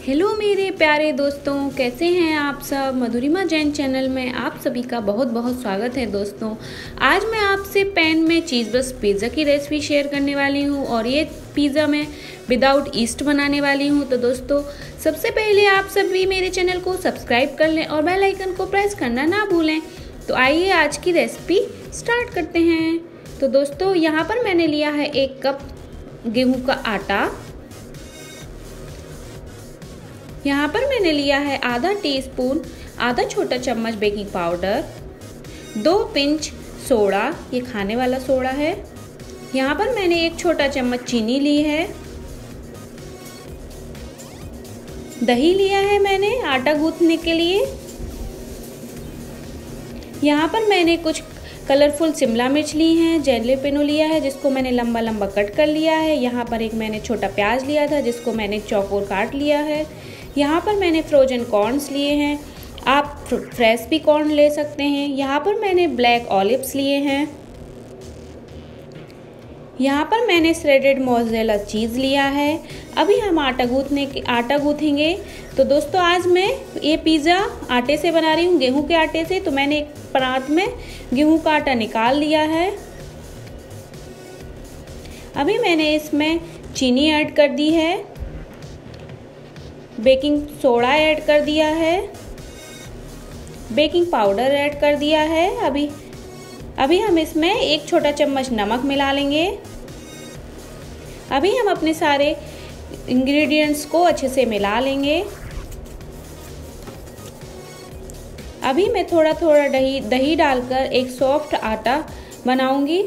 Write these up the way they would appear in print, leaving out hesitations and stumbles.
Hello मेरे प्यारे दोस्तों, कैसे हैं आप सब। मधुरिमा जैन चैनल में आप सभी का बहुत बहुत स्वागत है। दोस्तों, आज मैं आपसे पैन में चीज़ बस पिज़्ज़ा की रेसिपी शेयर करने वाली हूँ और ये पिज़्ज़ा मैं विदाउट ईस्ट बनाने वाली हूँ। तो दोस्तों, सबसे पहले आप सभी मेरे चैनल को सब्सक्राइब कर लें और बेल आइकन को प्रेस करना ना भूलें। तो आइए आज की रेसिपी स्टार्ट करते हैं। तो दोस्तों, यहाँ पर मैंने लिया है 1 कप गेहूँ का आटा। यहाँ पर मैंने लिया है आधा टीस्पून, आधा छोटा चम्मच बेकिंग पाउडर, 2 पिंच सोडा, ये खाने वाला सोडा है। यहाँ पर मैंने 1 छोटा चम्मच चीनी ली है। दही लिया है मैंने आटा गूंथने के लिए। यहाँ पर मैंने कुछ कलरफुल शिमला मिर्च ली हैं, जैलेपेनो लिया है जिसको मैंने लंबा लंबा कट कर लिया है। यहाँ पर एक मैंने छोटा प्याज लिया था जिसको मैंने चौकोर काट लिया है। यहाँ पर मैंने फ्रोजन कॉर्न्स लिए हैं, आप फ्रेश भी कॉर्न ले सकते हैं। यहाँ पर मैंने ब्लैक ऑलिव्स लिए हैं। यहाँ पर मैंने श्रेडेड मोज़रेला चीज़ लिया है। अभी हम आटा गूँथेंगे। तो दोस्तों, आज मैं ये पिज़्ज़ा आटे से बना रही हूँ, गेहूं के आटे से। तो मैंने एक परात में गेहूं का आटा निकाल लिया है। अभी मैंने इसमें चीनी ऐड कर दी है, बेकिंग सोडा ऐड कर दिया है, बेकिंग पाउडर ऐड कर दिया है। अभी हम इसमें 1 छोटा चम्मच नमक मिला लेंगे। अभी हम अपने सारे इंग्रेडिएंट्स को अच्छे से मिला लेंगे। अभी मैं थोड़ा थोड़ा दही डालकर एक सॉफ्ट आटा बनाऊंगी।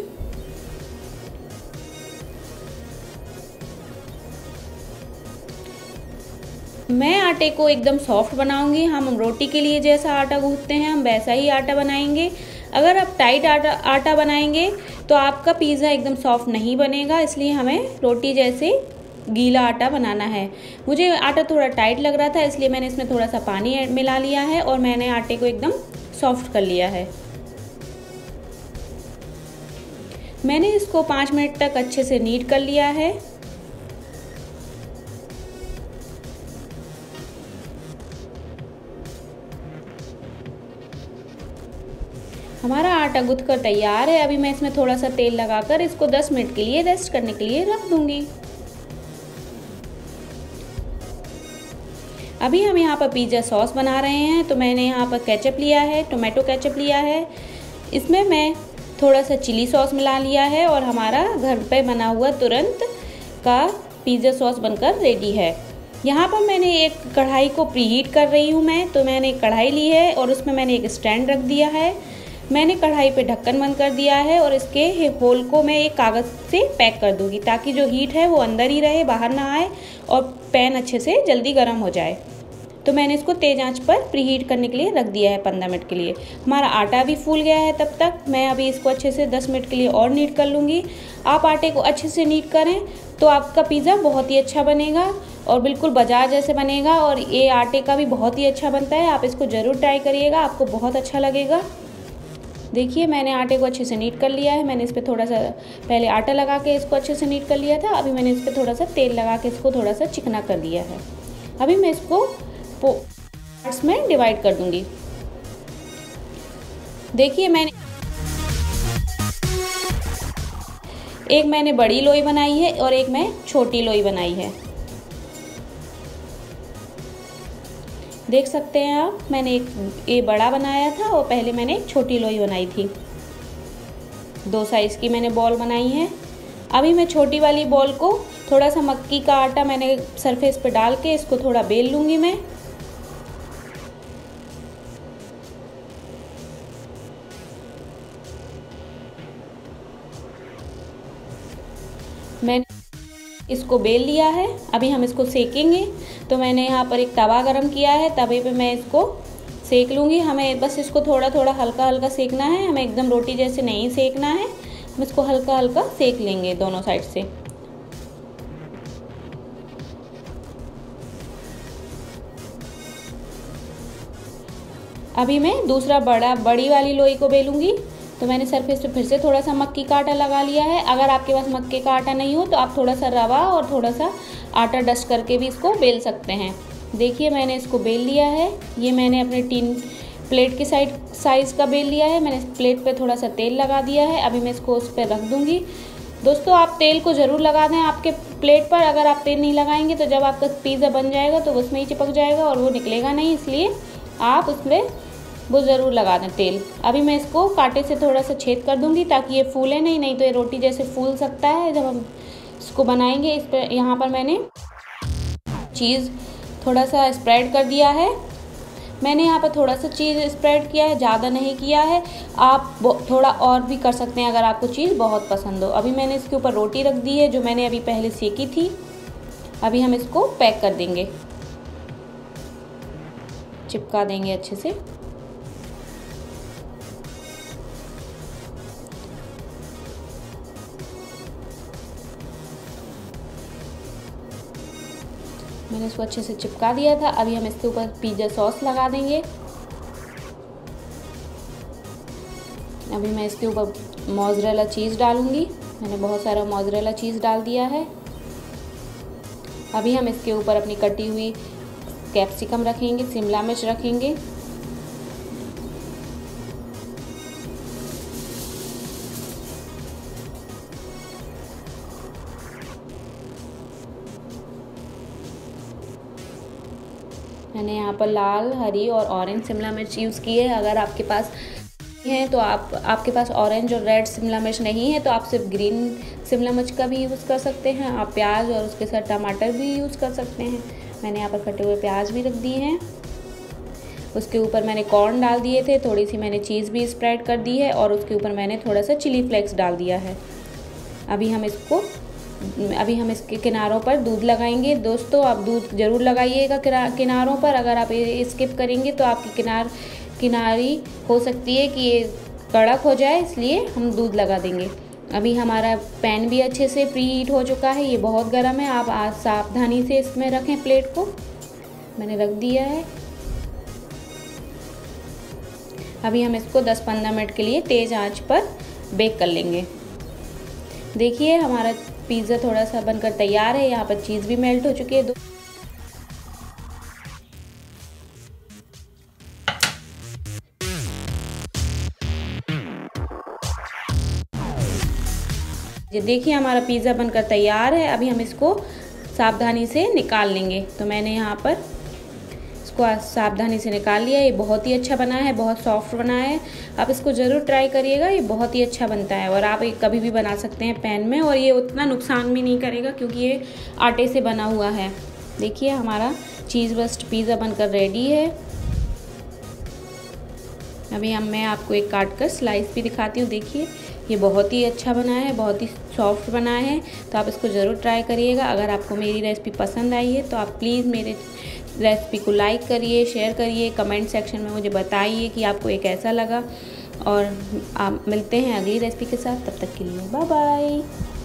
मैं आटे को एकदम सॉफ्ट बनाऊंगी। हम रोटी के लिए जैसा आटा गूंथते हैं हम वैसा ही आटा बनाएंगे। अगर आप टाइट आटा बनाएंगे तो आपका पिज़्ज़ा एकदम सॉफ्ट नहीं बनेगा, इसलिए हमें रोटी जैसे गीला आटा बनाना है। मुझे आटा थोड़ा टाइट लग रहा था, इसलिए मैंने इसमें थोड़ा सा पानी मिला लिया है और मैंने आटे को एकदम सॉफ्ट कर लिया है। मैंने इसको 5 मिनट तक अच्छे से नीड कर लिया है। हमारा आटा गूंथ कर तैयार है। अभी मैं इसमें थोड़ा सा तेल लगाकर इसको 10 मिनट के लिए रेस्ट करने के लिए रख दूंगी। अभी हम यहाँ पर पिज़्ज़ा सॉस बना रहे हैं। तो मैंने यहाँ पर केचप लिया है, टोमेटो केचप लिया है। इसमें मैं थोड़ा सा चिली सॉस मिला लिया है और हमारा घर पे बना हुआ तुरंत का पिज़्ज़ा सॉस बनकर रेडी है। यहाँ पर मैंने एक कढ़ाई को प्रीहीट कर रही हूँ तो मैंने एक कढ़ाई ली है और उसमें मैंने एक स्टैंड रख दिया है। मैंने कढ़ाई पे ढक्कन बंद कर दिया है और इसके होल को मैं एक कागज़ से पैक कर दूंगी ताकि जो हीट है वो अंदर ही रहे, बाहर ना आए और पैन अच्छे से जल्दी गर्म हो जाए। तो मैंने इसको तेज़ आंच पर प्रीहीट करने के लिए रख दिया है 15 मिनट के लिए। हमारा आटा भी फूल गया है। तब तक मैं अभी इसको अच्छे से 10 मिनट के लिए और नीट कर लूँगी। आप आटे को अच्छे से नीट करें तो आपका पिज़्ज़ा बहुत ही अच्छा बनेगा और बिल्कुल बाजार जैसे बनेगा। और ये आटे का भी बहुत ही अच्छा बनता है, आप इसको ज़रूर ट्राई करिएगा, आपको बहुत अच्छा लगेगा। देखिए, मैंने आटे को अच्छे से नीट कर लिया है। मैंने इस पर थोड़ा सा पहले आटा लगा के इसको अच्छे से नीट कर लिया था। अभी मैंने इस पर थोड़ा सा तेल लगा के इसको थोड़ा सा चिकना कर लिया है। अभी मैं इसको पार्ट्स में डिवाइड कर दूंगी। देखिए, मैंने बड़ी लोई बनाई है और एक मैं छोटी लोई बनाई है। देख सकते हैं आप, मैंने ये बड़ा बनाया था और पहले मैंने एक छोटी लोई बनाई थी। 2 साइज़ की मैंने बॉल बनाई है। अभी मैं छोटी वाली बॉल को थोड़ा सा मक्की का आटा मैंने सरफेस पे डाल के इसको थोड़ा बेल लूँगी। मैंने इसको बेल लिया है। अभी हम इसको सेकेंगे। तो मैंने यहाँ पर एक तवा गरम किया है, तवे पे मैं इसको सेक लूँगी। हमें बस इसको थोड़ा थोड़ा हल्का हल्का सेकना है, हमें एकदम रोटी जैसे नहीं सेकना है। हम इसको हल्का हल्का सेक लेंगे दोनों साइड से। अभी मैं दूसरा बड़ी वाली लोई को बेलूँगी। तो मैंने सरफेस पे फिर से थोड़ा सा मक्की का आटा लगा लिया है। अगर आपके पास मक्के का आटा नहीं हो तो आप थोड़ा सा रवा और थोड़ा सा आटा डस्ट करके भी इसको बेल सकते हैं। देखिए मैंने इसको बेल लिया है। ये मैंने अपने टिन प्लेट के साइज़ का बेल लिया है। मैंने प्लेट पे थोड़ा सा तेल लगा दिया है। अभी मैं इसको उस पर रख दूँगी। दोस्तों आप तेल को ज़रूर लगा दें आपके प्लेट पर। अगर आप तेल नहीं लगाएंगे तो जब आपका पिज़्ज़ा बन जाएगा तो उसमें ही चिपक जाएगा और वो निकलेगा नहीं, इसलिए आप उसमें वो ज़रूर लगा दें तेल। अभी मैं इसको कांटे से थोड़ा सा छेद कर दूँगी ताकि ये फूले नहीं तो ये रोटी जैसे फूल सकता है जब हम इसको बनाएंगे। इस पर यहाँ पर मैंने चीज़ थोड़ा सा स्प्रेड कर दिया है। मैंने यहाँ पर थोड़ा सा चीज़ स्प्रेड किया है, ज़्यादा नहीं किया है। आप थोड़ा और भी कर सकते हैं अगर आपको चीज़ बहुत पसंद हो। अभी मैंने इसके ऊपर रोटी रख दी है जो मैंने अभी पहले सेकी थी। अभी हम इसको पैक कर देंगे, चिपका देंगे अच्छे से। मैंने इसको अच्छे से चिपका दिया था। अभी हम इसके ऊपर पिज़्ज़ा सॉस लगा देंगे। अभी मैं इसके ऊपर मोज़रेला चीज़ डालूंगी। मैंने बहुत सारा मोज़रेला चीज़ डाल दिया है। अभी हम इसके ऊपर अपनी कटी हुई कैप्सिकम रखेंगे, शिमला मिर्च रखेंगे। मैंने यहाँ पर लाल, हरी और ऑरेंज शिमला मिर्च यूज़ की है। अगर आपके पास है तो आपके पास ऑरेंज और रेड शिमला मिर्च नहीं है तो आप सिर्फ ग्रीन शिमला मिर्च का भी यूज़ कर सकते हैं। आप प्याज और उसके साथ टमाटर भी यूज़ कर सकते हैं। मैंने यहाँ पर कटे हुए प्याज भी रख दिए हैं। उसके ऊपर मैंने कॉर्न डाल दिए थे, थोड़ी सी मैंने चीज़ भी स्प्रेड कर दी है और उसके ऊपर मैंने थोड़ा सा चिली फ्लेक्स डाल दिया है। अभी हम इसके किनारों पर दूध लगाएंगे। दोस्तों आप दूध ज़रूर लगाइएगा किनारों पर। अगर आप स्किप करेंगे तो आपकी किनारी हो सकती है कि ये कड़क हो जाए, इसलिए हम दूध लगा देंगे। अभी हमारा पैन भी अच्छे से प्री हीट हो चुका है। ये बहुत गर्म है, आप सावधानी से इसमें रखें प्लेट को। मैंने रख दिया है। अभी हम इसको 10-15 मिनट के लिए तेज़ आंच पर बेक कर लेंगे। देखिए हमारा पिज़्ज़ा थोड़ा सा बनकर तैयार है। यहाँ पर चीज़ भी मेल्ट हो चुकी है। ये देखिए हमारा पिज़्ज़ा बनकर तैयार है। अभी हम इसको सावधानी से निकाल लेंगे। तो मैंने यहाँ पर इसको सावधानी से निकाल लिया। ये बहुत ही अच्छा बना है, बहुत सॉफ्ट बना है। आप इसको ज़रूर ट्राई करिएगा, ये बहुत ही अच्छा बनता है। और आप कभी भी बना सकते हैं पैन में, और ये उतना नुकसान भी नहीं करेगा क्योंकि ये आटे से बना हुआ है। देखिए हमारा चीज़ बस्ट पिज़्ज़ा बनकर रेडी है। अभी मैं आपको एक काट कर स्लाइस भी दिखाती हूँ। देखिए ये बहुत ही अच्छा बना है, बहुत ही सॉफ्ट बना है। तो आप इसको ज़रूर ट्राई करिएगा। अगर आपको मेरी रेसिपी पसंद आई है तो आप प्लीज़ मेरे रेसिपी को लाइक करिए, शेयर करिए, कमेंट सेक्शन में मुझे बताइए कि आपको ये कैसा लगा। और आप मिलते हैं अगली रेसिपी के साथ। तब तक के लिए बाय बाय।